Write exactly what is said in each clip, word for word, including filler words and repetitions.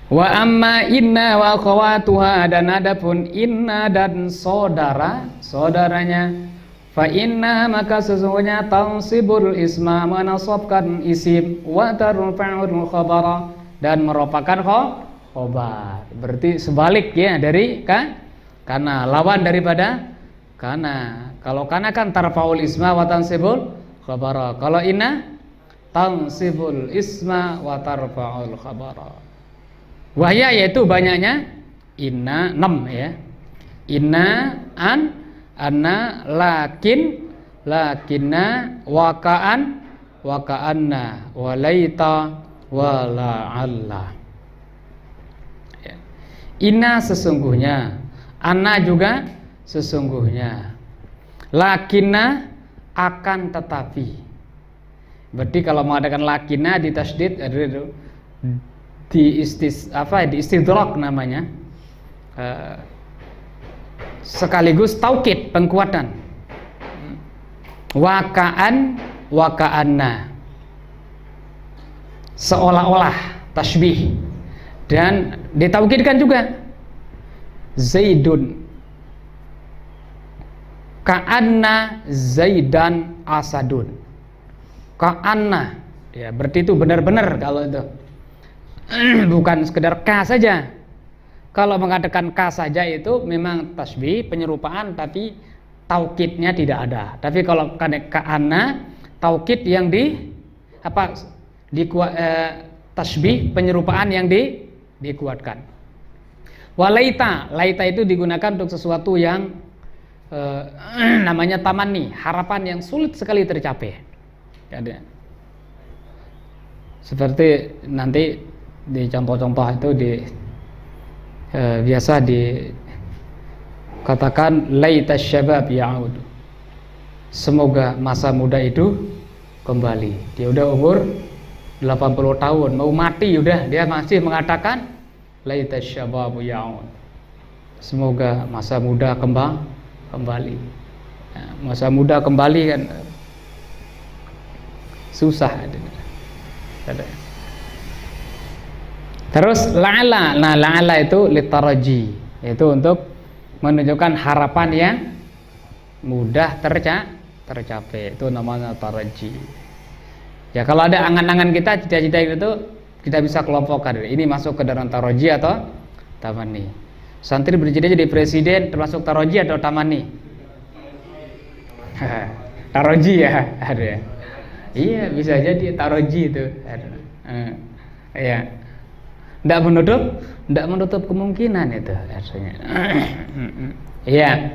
Wa amma inna wa akhawatuha, dan adapun inna dan saudara saudaranya, fa inna maka sesungguhnya tansibul isma, menasabkan isim, wa tarfa'ul khabara, dan merupakan khobar. Berarti sebalik ya dari kan, karena lawan daripada karena. Kalau kana kan tarfa'ul isma wa tansibul khabara. Kalau inna tansibul isma wa tarfa'ul khabara. Wahya yaitu banyaknya inna enam ya. Inna, an, anna, lakin, lakinna, waka'an, waka'anna, walaita, wala'alla ya. Inna sesungguhnya, anna juga sesungguhnya, lakinna akan tetapi. Berarti kalau mengadakan lakinna di tasdid di istis apa di istidrak namanya, uh, sekaligus taukid, pengkuatan. Waka'an, waka'anna, seolah-olah tasbih, dan ditaukidkan juga Zaidun, ka'anna Zaidan asadun, ka'anna ya, berarti itu benar-benar kalau itu bukan sekedar ka saja. Kalau mengatakan ka saja itu memang tasbih, penyerupaan, tapi taukidnya tidak ada. Tapi kalau ka'anna, taukid yang di apa di eh, tasbih, penyerupaan yang di dikuatkan. Walaita, laita itu digunakan untuk sesuatu yang eh, namanya tamanni, harapan yang sulit sekali tercapai. Seperti nanti di contoh-contoh itu di eh, biasa dikatakan laita syabab ya'ud, semoga masa muda itu kembali. Dia udah umur delapan puluh tahun, mau mati udah, dia masih mengatakan laita syabab ya'ud, semoga masa muda kembang kembali. Nah, masa muda kembali kan susah. Ada. Terus la'ala, nah la'ala itu litaraji, itu untuk menunjukkan harapan yang mudah terca tercapai, itu namanya taraji. Ya kalau ada angan-angan kita, cita-cita itu kita bisa kelompokkan, ini masuk ke dalam taraji atau tamanni. Santri bercita jadi presiden termasuk taraji atau tamanni? Taraji ya, ada ya. Iya bisa jadi taraji itu, ada. Hmm, ya. Tidak menutup, tidak menutup kemungkinan itu artinya. Iya.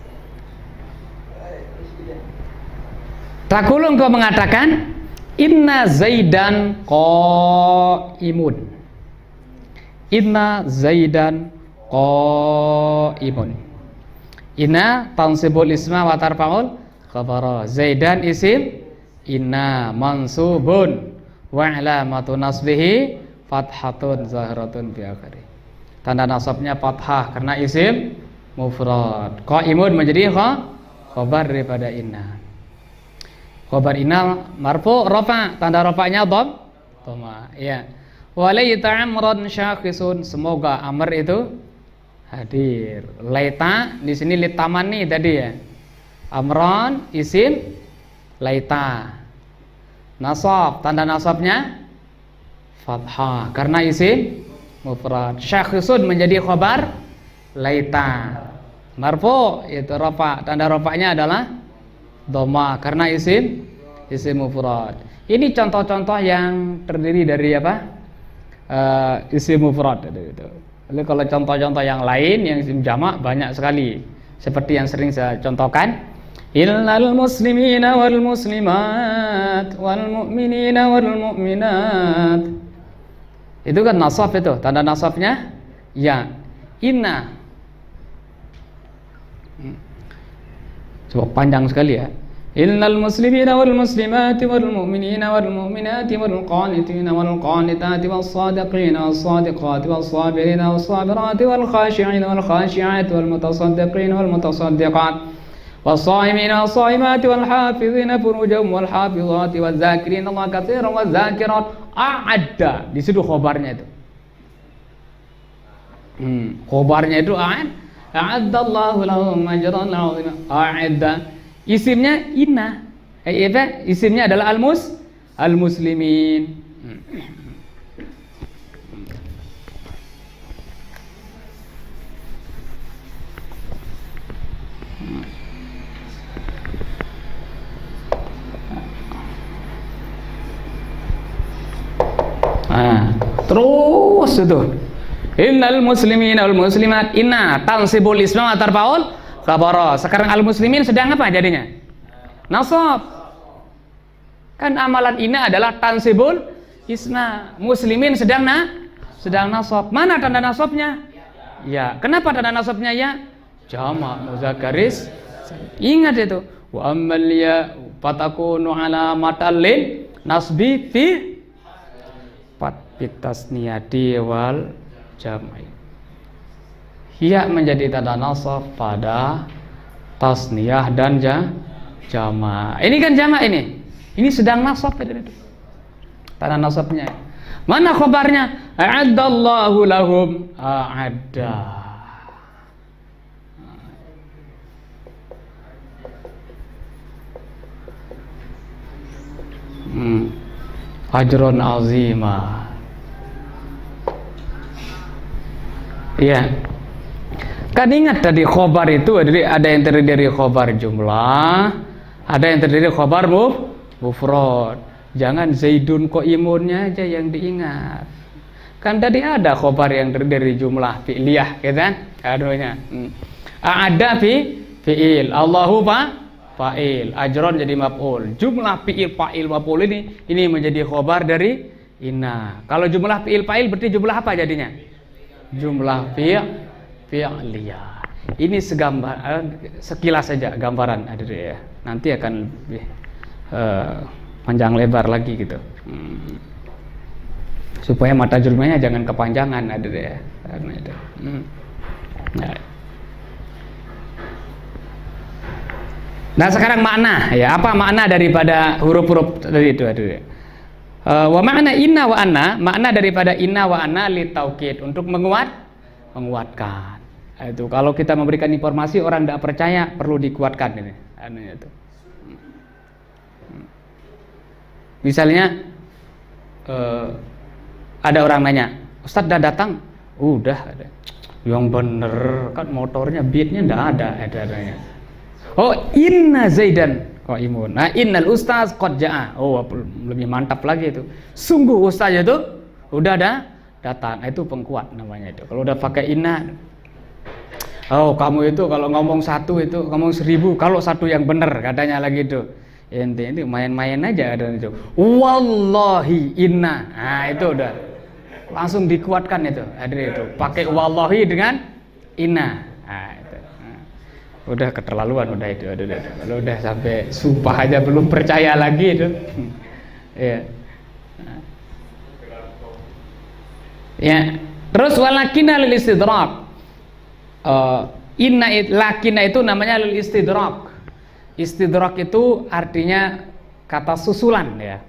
Takulun kau mengatakan inna Zaidan qaimun. Inna Zaidan qaimun. Inna tansibul isma wa tarfa'ul khabara. Zaidan isim inna mansubun wa alamatu nasbihi fathatun zahratun bi akhiri. Tanda nasabnya fathah karena isim mufrad. Qaimun menjadi kha khabar daripada inna. Khabar inna marfu rafa, tanda rafa'nya dham dhamma ya. Walaita amran syakhisun, semoga amr itu hadir. Laita di sini litamani tadi ya. Amran isim laita. Nasab, tanda nasabnya fathah karena isim mufrad. Syakhisun menjadi khabar laita. Marfu itu rafa, tanda rafa'nya adalah dhamma karena isim isim mufrad. Ini contoh-contoh yang terdiri dari apa? Uh, isim mufrad itu. Lalu kalau contoh-contoh yang lain yang isim jamak banyak sekali. Seperti yang sering saya contohkan, illal muslimina wal muslimat wal mu'minina wal mu'minat. Itu kan nasab, itu tanda nasabnya ya. Inna, coba panjang sekali ya. Innal muslimina wal muslimati wal mu'minina wal mu'minati wal qanitina wal qanitati was sadiqina was sadiqati was sabirina was sabirati wal khashi'ina wal khashi'ati wal mutasaddiqina wal mutasaddiqat was shaimina was shaimati wal hafizina furujahum wal hafizati waz zakirina Allah katsiran waz zakirat. A'adda, di situ khobarnya itu. Hmm, khobarnya itu a'ad, a'addallahu lahum ajran 'azima. A'adda. Isimnya inna. Eh, apa? Isimnya adalah al-mus al-muslimin. Hmm. Nah, terus itu innal muslimin wal muslimat inna tansibul isma wa tarfaul khabara. Sekarang al muslimin sedang apa jadinya? Nasab. Kan amalan inna adalah tansibul isma. Muslimin sedang na sedang nasab. Mana tanda nasabnya? Ya, kenapa tanda nasabnya ya? Jamak muzakkaris. Ingat itu. Wa ammal ya fatakunu alamatan lin nasbi fi bitasniyati wal jam'i. Hiya menjadi tanda nasab pada tasniyah dan ja, jama'. Ini kan jama' ini. Ini sedang nasab itu. Tanda nasabnya. Mana khabarnya? A'addallahu lahum. A'adda. Hmm. Ajron azima. Iya. Kan ingat tadi khobar itu ada yang terdiri dari khobar jumlah, ada yang terdiri dari khobar muf, mufrad. Jangan Zaidun qaimunnya aja yang diingat. Kan tadi ada khobar yang terdiri dari jumlah fi'liyah, gitu kan? Aduhnya. Hmm. Ada fi fi'il. Allahu fa fa'il. Ajron jadi maf'ul. Jumlah fi'il fa'il maf'ul ini ini menjadi khobar dari inna. Kalau jumlah fi'il fa'il berarti jumlah apa jadinya? Jumlah fi' fi'liyah. Ini segambar sekilas saja gambaran ada ya. Nanti akan lebih uh, panjang lebar lagi gitu. Hmm. Supaya mata jurumnya jangan kepanjangan ada ya. Karena itu. Hmm. Nah. Nah, sekarang makna ya, apa makna daripada huruf-huruf tadi itu ada ya. Uh, wa makna inna wa anna, makna daripada inna wa anna li taukid, untuk menguat menguatkan. Itu kalau kita memberikan informasi orang tidak percaya perlu dikuatkan ini. Anunya itu. Misalnya uh, ada orang nanya, Ustadz udah datang? Udah ada. Yang bener kan motornya beatnya tidak ada, ada adanya. Oh, inna Zaidan qaimun. Nah, innal ustaz qad jaa. Oh, lebih mantap lagi itu. Sungguh ustaz itu udah ada datang. Itu pengkuat namanya itu. Kalau udah pakai inna, oh, kamu itu kalau ngomong satu itu ngomong seribu, kalau satu yang benar katanya lagi itu. Ente itu main-main aja ada itu. Wallahi inna. Nah, itu udah langsung dikuatkan itu. Ada itu. Pakai wallahi dengan inna. Nah, itu. Nah, udah keterlaluan udah itu. Udah, udah. Kalau udah sampai sumpah aja belum percaya lagi itu. Ya. Nah. Ya. Terus walakina lil istidrak. Uh, inna it, lakina itu namanya lil istidrak. Istidrak itu artinya kata susulan ya.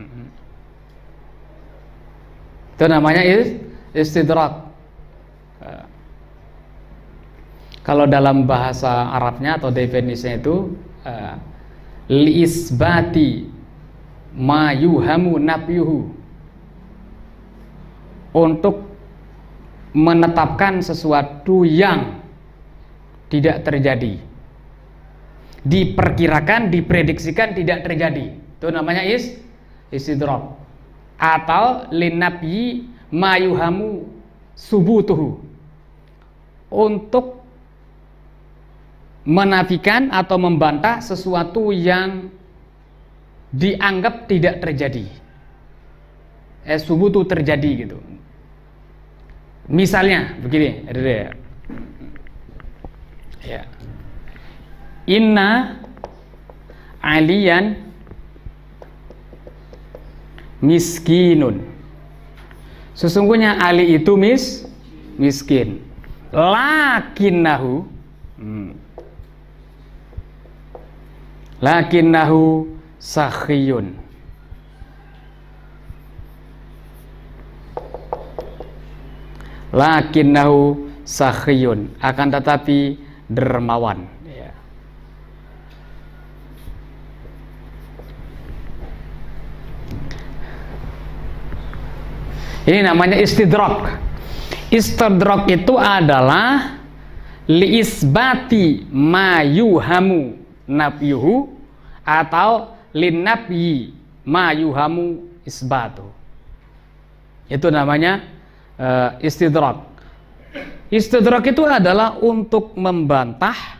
Itu namanya istidrak. Kalau dalam bahasa Arabnya atau definisinya itu uh, liisbati ma yuhamu nafyuhu, untuk menetapkan sesuatu yang tidak terjadi, diperkirakan, diprediksikan tidak terjadi. Itu namanya is istidrak. Atau linabyi mayuhamu subutuhu, untuk menafikan atau membantah sesuatu yang dianggap tidak terjadi. Eh, subutu terjadi gitu. Misalnya begini, ada ya. Ya. Inna aliyan miskinun. Sesungguhnya Ali itu mis miskin. Lakinnahu hmm. Lakinnahu sakhiyun. lakinnahu sakhiyun, akan tetapi dermawan. Ya. Ini namanya istidrak. Istidrak itu adalah liisbati mayuhamu nafyuhu atau linafyi mayuhamu isbatu. Itu namanya uh, istidrak. Istidrak itu adalah untuk membantah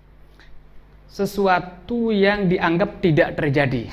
sesuatu yang dianggap tidak terjadi,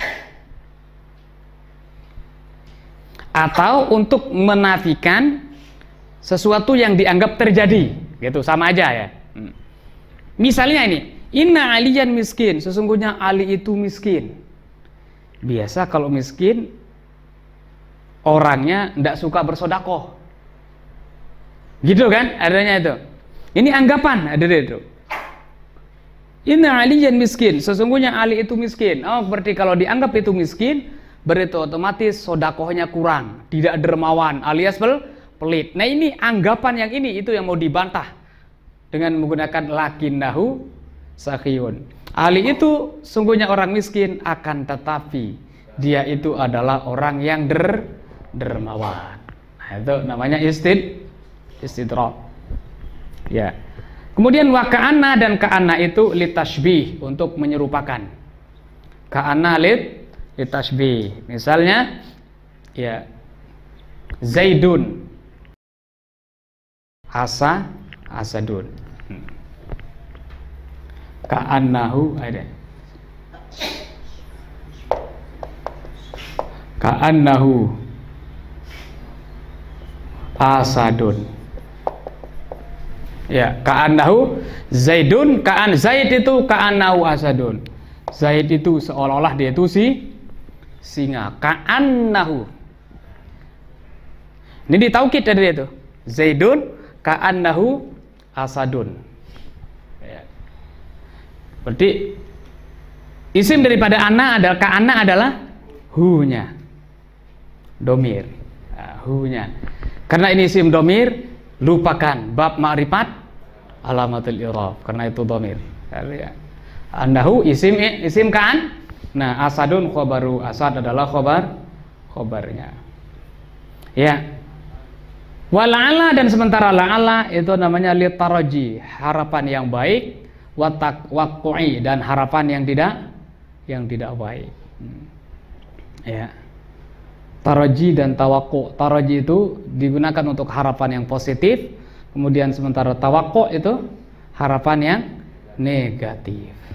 atau untuk menafikan sesuatu yang dianggap terjadi, gitu, sama aja ya. Hmm. Misalnya ini, inna aliyan miskin, sesungguhnya Ali itu miskin. Biasa kalau miskin orangnya tidak suka bersodakoh, gitu kan, adanya itu. Ini anggapan ada itu. Inna aliyan miskin, sesungguhnya Ali itu miskin. Oh, berarti kalau dianggap itu miskin, berarti otomatis sodakohnya kurang, tidak dermawan, alias pel pelit. Nah, ini anggapan yang ini itu yang mau dibantah dengan menggunakan lakinnahu sakhiyun. Ali itu sungguhnya orang miskin, akan tetapi dia itu adalah orang yang der dermawan. Nah, itu namanya istid istidrak. Ya. Kemudian wa ka'anna, dan ka'anna itu litashbih, untuk menyerupakan. Ka'anna lit litashbih. Misalnya ya, Zaidun asa asadun. Hmm. Ka'annahu ada. Ka'annahu asadun. Ya, ka'annahu Zaidun, ka'an Zaid itu ka'annahu asadun. Zaid itu seolah-olah dia itu si singa. Ka'annahu. Ini ditaukid dari itu. Zaidun ka'annahu asadun. Ya. Berarti isim daripada anna adalah ka'anna adalah hu-nya. Domir. Nah, hu-nya. Karena ini isim domir, lupakan bab ma'rifat alamatul i'rab, karena itu domir. Ya. Annahu isim isim kan. Nah, asadun khobaru, asad adalah khobar khobarnya. Ya. Wala'ala, dan sementara la'ala itu namanya litaraji, harapan yang baik, watak waqu'i, dan harapan yang tidak yang tidak baik. Hmm. Ya. Taraji dan tawakku. Taraji itu digunakan untuk harapan yang positif, kemudian sementara tawakku itu harapan yang negatif.